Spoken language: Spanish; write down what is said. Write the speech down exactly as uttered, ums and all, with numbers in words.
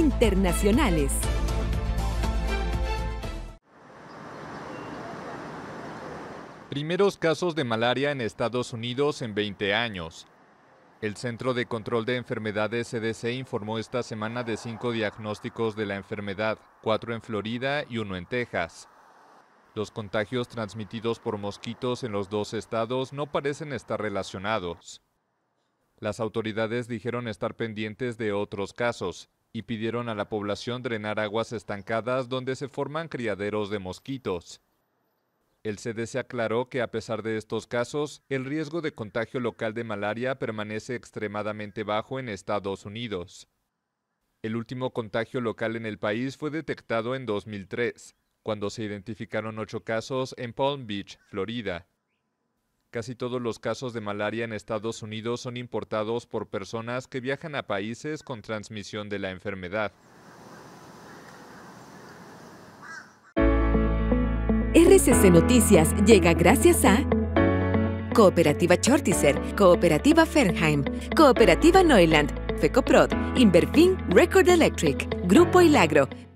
internacionales. Primeros casos de malaria en Estados Unidos en veinte años. El Centro de Control de Enfermedades C D C informó esta semana de cinco diagnósticos de la enfermedad, cuatro en Florida y uno en Texas. Los contagios transmitidos por mosquitos en los dos estados no parecen estar relacionados. Las autoridades dijeron estar pendientes de otros casos y pidieron a la población drenar aguas estancadas donde se forman criaderos de mosquitos. El C D C aclaró que a pesar de estos casos, el riesgo de contagio local de malaria permanece extremadamente bajo en Estados Unidos. El último contagio local en el país fue detectado en dos mil tres, cuando se identificaron ocho casos en Palm Beach, Florida. Casi todos los casos de malaria en Estados Unidos son importados por personas que viajan a países con transmisión de la enfermedad. R C C Noticias llega gracias a Cooperativa Chortizer, Cooperativa Fernheim, Cooperativa Neuland, Fecoprod, Inverfin, Record Electric, Grupo Ilagro,